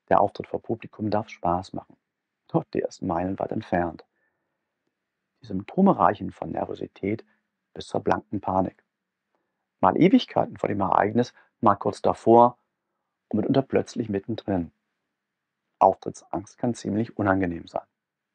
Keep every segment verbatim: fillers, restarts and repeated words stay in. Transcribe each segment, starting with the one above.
Der Auftritt vor Publikum darf Spaß machen. Doch der ist meilenweit entfernt. Die Symptome reichen von Nervosität bis zur blanken Panik. Mal Ewigkeiten vor dem Ereignis, mal kurz davor und mitunter plötzlich mittendrin. Auftrittsangst kann ziemlich unangenehm sein.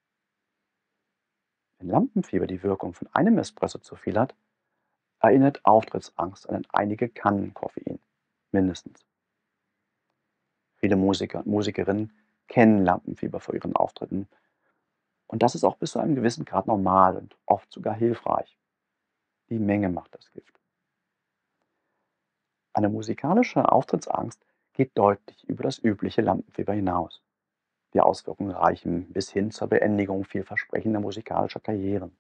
Wenn Lampenfieber die Wirkung von einem Espresso zu viel hat, erinnert Auftrittsangst an einige Kannen Koffein. Mindestens. Viele Musiker und Musikerinnen kennen Lampenfieber vor ihren Auftritten. Und das ist auch bis zu einem gewissen Grad normal und oft sogar hilfreich. Die Menge macht das Gift. Eine musikalische Auftrittsangst geht deutlich über das übliche Lampenfieber hinaus. Die Auswirkungen reichen bis hin zur Beendigung vielversprechender musikalischer Karrieren.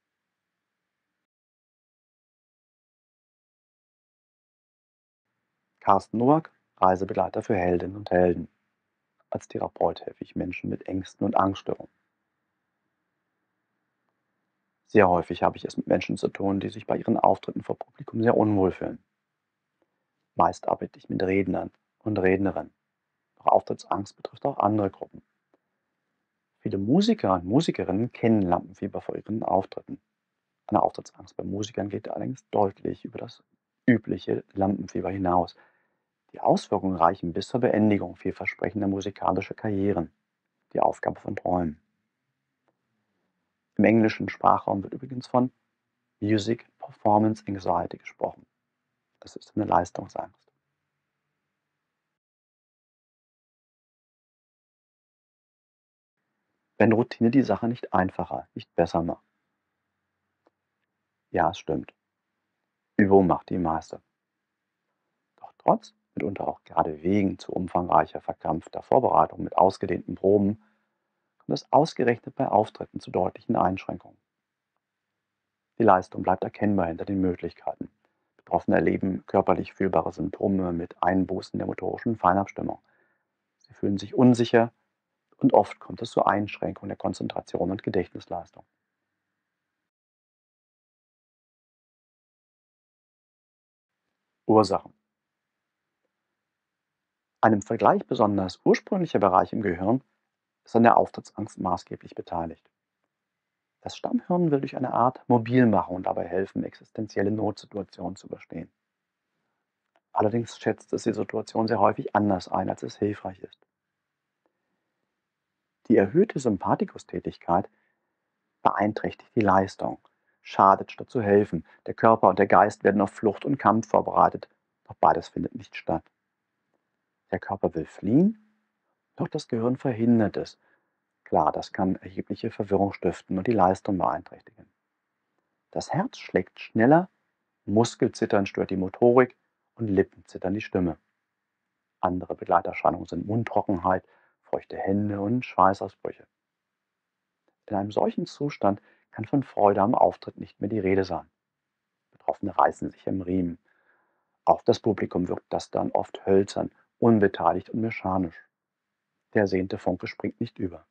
Carsten Nowak, Reisebegleiter für Heldinnen und Helden. Als Therapeut helfe ich Menschen mit Ängsten und Angststörungen. Sehr häufig habe ich es mit Menschen zu tun, die sich bei ihren Auftritten vor Publikum sehr unwohl fühlen. Meist arbeite ich mit Rednern und Rednerinnen. Doch Auftrittsangst betrifft auch andere Gruppen. Viele Musiker und Musikerinnen kennen Lampenfieber vor ihren Auftritten. Eine Auftrittsangst bei Musikern geht allerdings deutlich über das übliche Lampenfieber hinaus. Die Auswirkungen reichen bis zur Beendigung vielversprechender musikalischer Karrieren, die Aufgabe von Träumen. Im englischen Sprachraum wird übrigens von Music Performance Anxiety gesprochen. Das ist eine Leistungsangst. Wenn Routine die Sache nicht einfacher, nicht besser macht. Ja, es stimmt. Übung macht die Meister. Doch trotz, mitunter auch gerade wegen zu umfangreicher, verkrampfter Vorbereitung mit ausgedehnten Proben, kommt es ausgerechnet bei Auftritten zu deutlichen Einschränkungen. Die Leistung bleibt erkennbar hinter den Möglichkeiten. Betroffene erleben körperlich fühlbare Symptome mit Einbußen der motorischen Feinabstimmung. Sie fühlen sich unsicher und oft kommt es zu Einschränkungen der Konzentration und Gedächtnisleistung. Ursachen. Ein im Vergleich besonders ursprünglicher Bereich im Gehirn ist an der Auftrittsangst maßgeblich beteiligt. Das Stammhirn will durch eine Art Mobilmachung dabei helfen, existenzielle Notsituationen zu überstehen. Allerdings schätzt es die Situation sehr häufig anders ein, als es hilfreich ist. Die erhöhte Sympathikus-Tätigkeit beeinträchtigt die Leistung, schadet statt zu helfen. Der Körper und der Geist werden auf Flucht und Kampf vorbereitet, doch beides findet nicht statt. Der Körper will fliehen, doch das Gehirn verhindert es. Klar, das kann erhebliche Verwirrung stiften und die Leistung beeinträchtigen. Das Herz schlägt schneller, Muskelzittern stört die Motorik und Lippenzittern die Stimme. Andere Begleiterscheinungen sind Mundtrockenheit, feuchte Hände und Schweißausbrüche. In einem solchen Zustand kann von Freude am Auftritt nicht mehr die Rede sein. Betroffene reißen sich im Riemen. Auf das Publikum wirkt das dann oft hölzern, unbeteiligt und mechanisch. Der ersehnte Funke springt nicht über.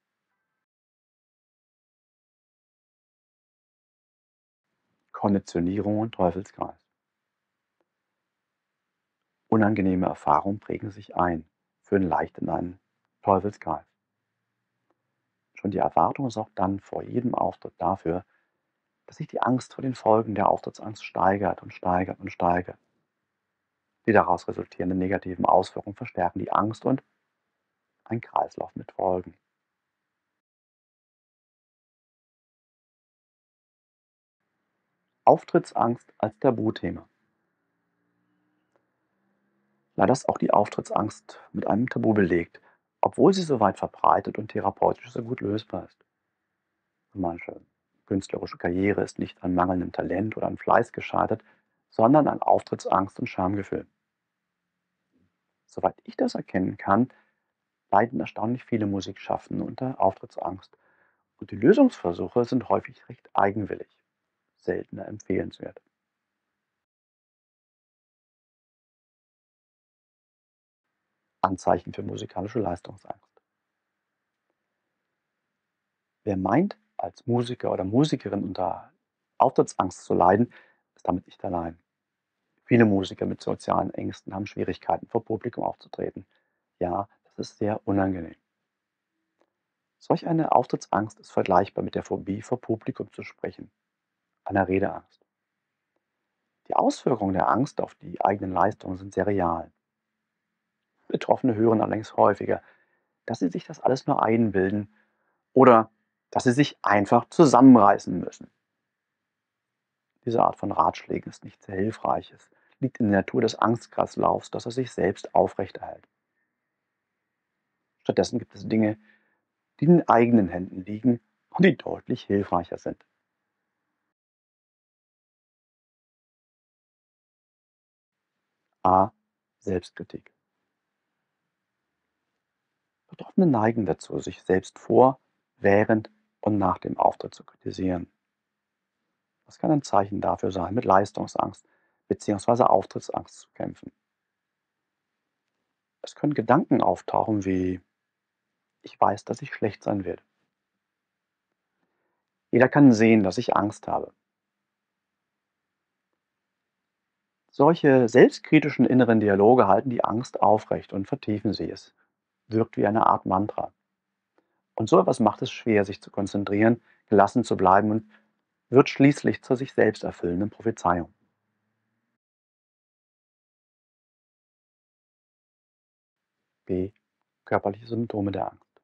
Konditionierung und Teufelskreis. Unangenehme Erfahrungen prägen sich ein, führen leicht in einen Teufelskreis. Schon die Erwartung sorgt dann vor jedem Auftritt dafür, dass sich die Angst vor den Folgen der Auftrittsangst steigert und steigert und steigert. Die daraus resultierenden negativen Auswirkungen verstärken die Angst und ein Kreislauf mit Folgen. Auftrittsangst als Tabuthema. Leider ist auch die Auftrittsangst mit einem Tabu belegt, obwohl sie so weit verbreitet und therapeutisch so gut lösbar ist. Manche künstlerische Karriere ist nicht an mangelndem Talent oder an Fleiß gescheitert, sondern an Auftrittsangst und Schamgefühl. Soweit ich das erkennen kann, leiden erstaunlich viele Musikschaffende unter Auftrittsangst. Und die Lösungsversuche sind häufig recht eigenwillig, seltener empfehlenswert. Anzeichen für musikalische Leistungsangst. Wer meint, als Musiker oder Musikerin unter Auftrittsangst zu leiden, ist damit nicht allein. Viele Musiker mit sozialen Ängsten haben Schwierigkeiten, vor Publikum aufzutreten. Ja, das Das ist sehr unangenehm. Solch eine Auftrittsangst ist vergleichbar mit der Phobie, vor Publikum zu sprechen, einer Redeangst. Die Auswirkungen der Angst auf die eigenen Leistungen sind sehr real. Betroffene hören allerdings häufiger, dass sie sich das alles nur einbilden oder dass sie sich einfach zusammenreißen müssen. Diese Art von Ratschlägen ist nicht sehr hilfreich. Es liegt in der Natur des Angstkreislaufs, dass er sich selbst aufrechterhält. Stattdessen gibt es Dinge, die in den eigenen Händen liegen und die deutlich hilfreicher sind. A. Selbstkritik. Betroffene neigen dazu, sich selbst vor, während und nach dem Auftritt zu kritisieren. Das kann ein Zeichen dafür sein, mit Leistungsangst bzw. Auftrittsangst zu kämpfen. Es können Gedanken auftauchen wie: Ich weiß, dass ich schlecht sein werde. Jeder kann sehen, dass ich Angst habe. Solche selbstkritischen inneren Dialoge halten die Angst aufrecht und vertiefen sie. Es wirkt wie eine Art Mantra. Und so etwas macht es schwer, sich zu konzentrieren, gelassen zu bleiben und wird schließlich zur sich selbst erfüllenden Prophezeiung. B. Körperliche Symptome der Angst.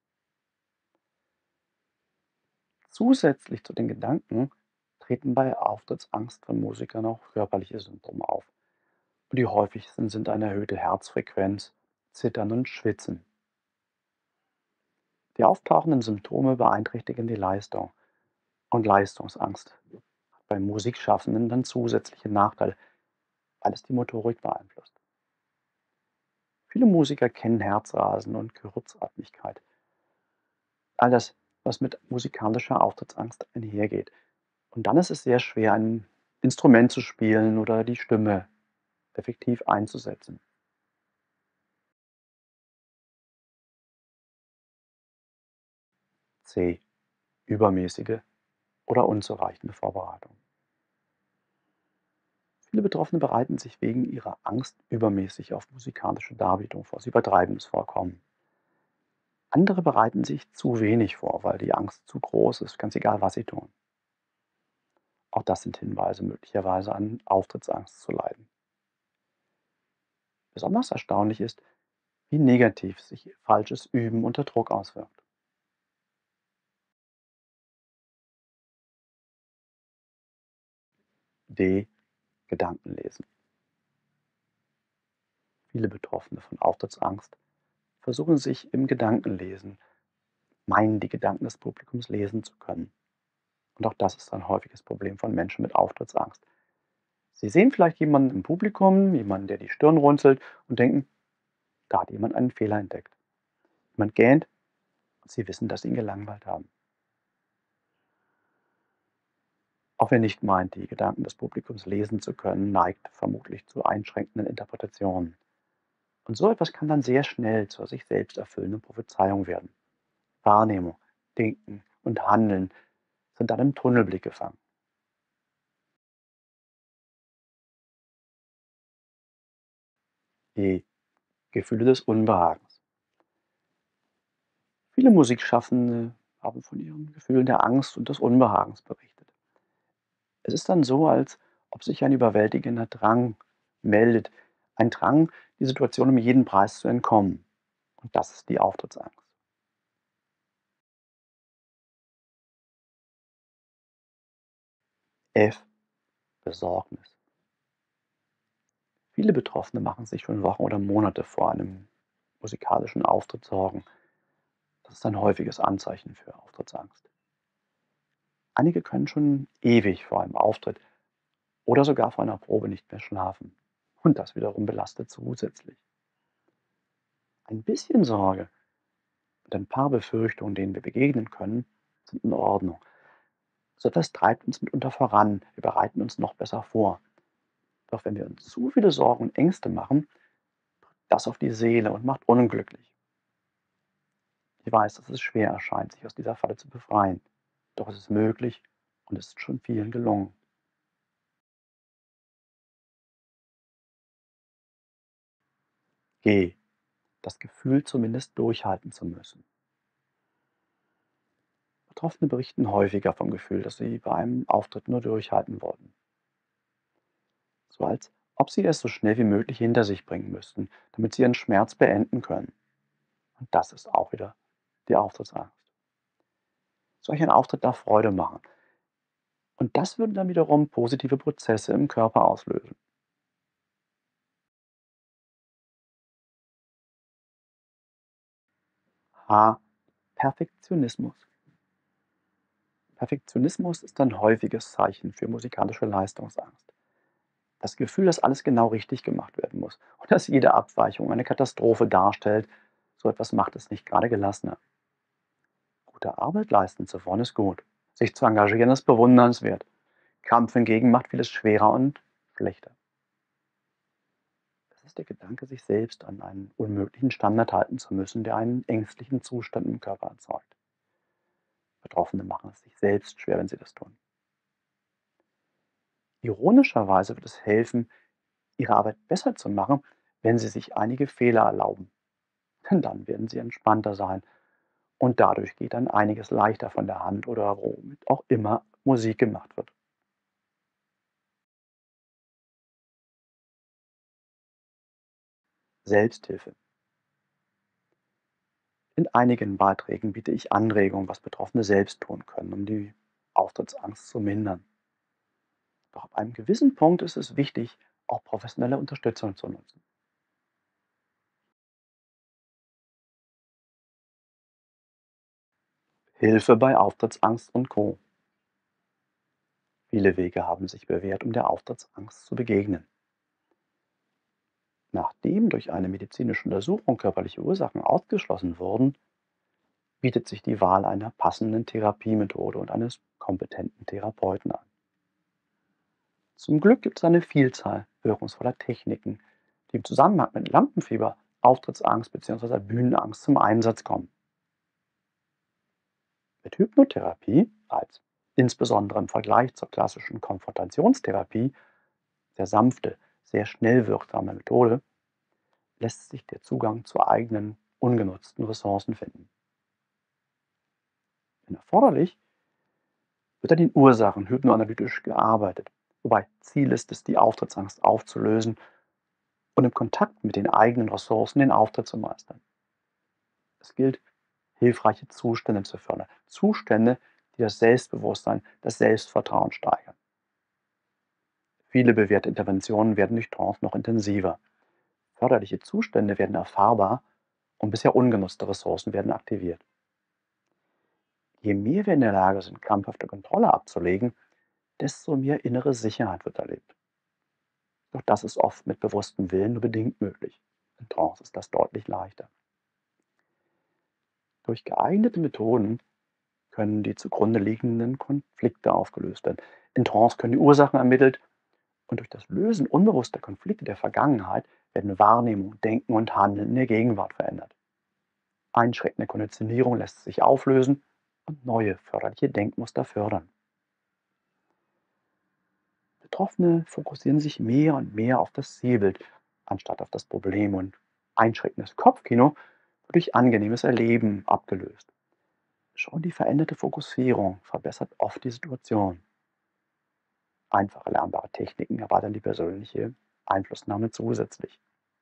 Zusätzlich zu den Gedanken treten bei Auftrittsangst von Musikern auch körperliche Symptome auf. Und die häufigsten sind eine erhöhte Herzfrequenz, Zittern und Schwitzen. Die auftauchenden Symptome beeinträchtigen die Leistung. Und Leistungsangst hat bei Musikschaffenden dann zusätzliche Nachteile, weil es die Motorik beeinflusst. Viele Musiker kennen Herzrasen und Kurzatmigkeit. All das, was mit musikalischer Auftrittsangst einhergeht. Und dann ist es sehr schwer, ein Instrument zu spielen oder die Stimme effektiv einzusetzen. C. Übermäßige oder unzureichende Vorbereitung. Viele Betroffene bereiten sich wegen ihrer Angst übermäßig auf musikalische Darbietung vor. Sie übertreiben es vollkommen. Andere bereiten sich zu wenig vor, weil die Angst zu groß ist, ganz egal, was sie tun. Auch das sind Hinweise, möglicherweise an Auftrittsangst zu leiden. Besonders erstaunlich ist, wie negativ sich falsches Üben unter Druck auswirkt. D. Gedankenlesen. Viele Betroffene von Auftrittsangst versuchen sich im Gedankenlesen, meinen die Gedanken des Publikums lesen zu können. Und auch das ist ein häufiges Problem von Menschen mit Auftrittsangst. Sie sehen vielleicht jemanden im Publikum, jemanden, der die Stirn runzelt und denken, da hat jemand einen Fehler entdeckt. Jemand gähnt und sie wissen, dass sie ihn gelangweilt haben. Auch wer nicht meint, die Gedanken des Publikums lesen zu können, neigt vermutlich zu einschränkenden Interpretationen. Und so etwas kann dann sehr schnell zur sich selbst erfüllenden Prophezeiung werden. Wahrnehmung, Denken und Handeln sind dann im Tunnelblick gefangen. Die Gefühle des Unbehagens. Viele Musikschaffende haben von ihren Gefühlen der Angst und des Unbehagens berichtet. Es ist dann so, als ob sich ein überwältigender Drang meldet. Ein Drang, die Situation um jeden Preis zu entkommen. Und das ist die Auftrittsangst. F. Besorgnis. Viele Betroffene machen sich schon Wochen oder Monate vor einem musikalischen Auftritt Sorgen. Das ist ein häufiges Anzeichen für Auftrittsangst. Einige können schon ewig vor einem Auftritt oder sogar vor einer Probe nicht mehr schlafen. Und das wiederum belastet zusätzlich. Ein bisschen Sorge und ein paar Befürchtungen, denen wir begegnen können, sind in Ordnung. So etwas treibt uns mitunter voran, wir bereiten uns noch besser vor. Doch wenn wir uns zu viele Sorgen und Ängste machen, das auf die Seele und macht unglücklich. Ich weiß, dass es schwer erscheint, sich aus dieser Falle zu befreien. Doch es ist möglich und es ist schon vielen gelungen. G. das Gefühl zumindest durchhalten zu müssen. Betroffene berichten häufiger vom Gefühl, dass sie bei einem Auftritt nur durchhalten wollten. So als ob sie es so schnell wie möglich hinter sich bringen müssten, damit sie ihren Schmerz beenden können. Und das ist auch wieder die Auftrittsangst. Solch ein Auftritt darf Freude machen. Und das würde dann wiederum positive Prozesse im Körper auslösen. H. Perfektionismus. Perfektionismus ist ein häufiges Zeichen für musikalische Leistungsangst. Das Gefühl, dass alles genau richtig gemacht werden muss und dass jede Abweichung eine Katastrophe darstellt, so etwas macht es nicht gerade gelassener. Gute Arbeit leisten zu wollen ist gut. Sich zu engagieren ist bewundernswert. Kampf hingegen macht vieles schwerer und schlechter. Es ist der Gedanke, sich selbst an einen unmöglichen Standard halten zu müssen, der einen ängstlichen Zustand im Körper erzeugt. Betroffene machen es sich selbst schwer, wenn sie das tun. Ironischerweise wird es helfen, ihre Arbeit besser zu machen, wenn sie sich einige Fehler erlauben. Denn dann werden sie entspannter sein und dadurch geht dann einiges leichter von der Hand oder womit auch immer Musik gemacht wird. Selbsthilfe. In einigen Beiträgen biete ich Anregungen, was Betroffene selbst tun können, um die Auftrittsangst zu mindern. Doch ab einem gewissen Punkt ist es wichtig, auch professionelle Unterstützung zu nutzen. Hilfe bei Auftrittsangst und Co. Viele Wege haben sich bewährt, um der Auftrittsangst zu begegnen. Nachdem durch eine medizinische Untersuchung körperliche Ursachen ausgeschlossen wurden, bietet sich die Wahl einer passenden Therapiemethode und eines kompetenten Therapeuten an. Zum Glück gibt es eine Vielzahl wirkungsvoller Techniken, die im Zusammenhang mit Lampenfieber, Auftrittsangst bzw. Bühnenangst zum Einsatz kommen. Mit Hypnotherapie als insbesondere im Vergleich zur klassischen Konfrontationstherapie sehr sanfte, sehr schnell wirksame Methode, lässt sich der Zugang zu eigenen ungenutzten Ressourcen finden. Wenn erforderlich, wird an den Ursachen hypnoanalytisch gearbeitet, wobei Ziel ist es, die Auftrittsangst aufzulösen und im Kontakt mit den eigenen Ressourcen den Auftritt zu meistern. Es gilt, hilfreiche Zustände zu fördern. Zustände, die das Selbstbewusstsein, das Selbstvertrauen steigern. Viele bewährte Interventionen werden durch Trance noch intensiver. Förderliche Zustände werden erfahrbar und bisher ungenutzte Ressourcen werden aktiviert. Je mehr wir in der Lage sind, krampfhafte Kontrolle abzulegen, desto mehr innere Sicherheit wird erlebt. Doch das ist oft mit bewusstem Willen nur bedingt möglich. In Trance ist das deutlich leichter. Durch geeignete Methoden können die zugrunde liegenden Konflikte aufgelöst werden. In Trance können die Ursachen ermittelt und durch das Lösen unbewusster Konflikte der Vergangenheit werden Wahrnehmung, Denken und Handeln in der Gegenwart verändert. Einschränkende Konditionierung lässt sich auflösen und neue förderliche Denkmuster fördern. Betroffene fokussieren sich mehr und mehr auf das Zielbild anstatt auf das Problem und einschränkendes Kopfkino wird durch angenehmes Erleben abgelöst. Schon die veränderte Fokussierung verbessert oft die Situation. Einfache lernbare Techniken erweitern die persönliche Einflussnahme zusätzlich.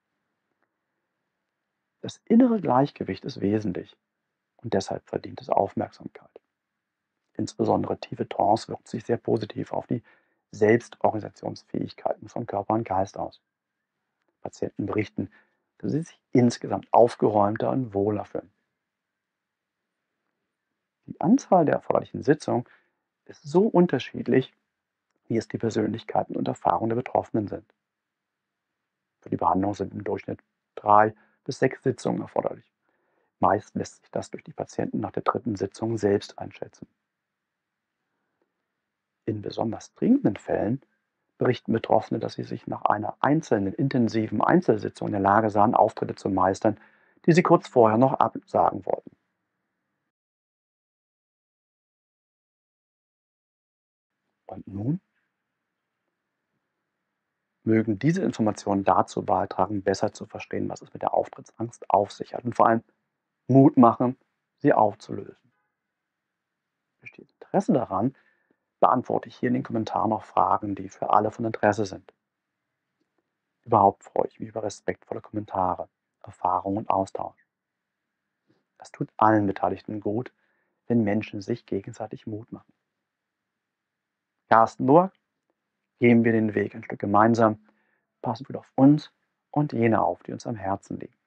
Das innere Gleichgewicht ist wesentlich und deshalb verdient es Aufmerksamkeit. Insbesondere tiefe Trance wirkt sich sehr positiv auf die Selbstorganisationsfähigkeiten von Körper und Geist aus. Patienten berichten, dass sie sich insgesamt aufgeräumter und wohler fühlen. Die Anzahl der erforderlichen Sitzungen ist so unterschiedlich, wie es die Persönlichkeiten und Erfahrungen der Betroffenen sind. Für die Behandlung sind im Durchschnitt drei bis sechs Sitzungen erforderlich. Meist lässt sich das durch die Patienten nach der dritten Sitzung selbst einschätzen. In besonders dringenden Fällen berichten Betroffene, dass sie sich nach einer einzelnen intensiven Einzelsitzung in der Lage sahen, Auftritte zu meistern, die sie kurz vorher noch absagen wollten. Und nun? Mögen diese Informationen dazu beitragen, besser zu verstehen, was es mit der Auftrittsangst auf sich hat und vor allem Mut machen, sie aufzulösen. Besteht Interesse daran, beantworte ich hier in den Kommentaren noch Fragen, die für alle von Interesse sind. Überhaupt freue ich mich über respektvolle Kommentare, Erfahrungen und Austausch. Es tut allen Beteiligten gut, wenn Menschen sich gegenseitig Mut machen. Carsten Burg, gehen wir den Weg ein Stück gemeinsam, passen gut auf uns und jene auf, die uns am Herzen liegen.